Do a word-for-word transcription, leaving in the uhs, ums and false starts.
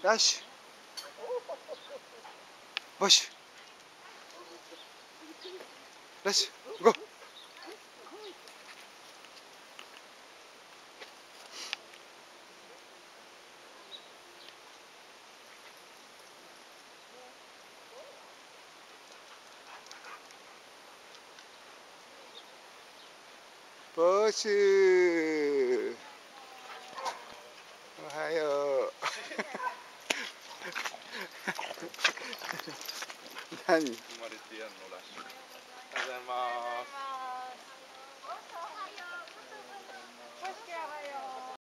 ラッシュバッシュラッシュゴー。バッシュおはよう何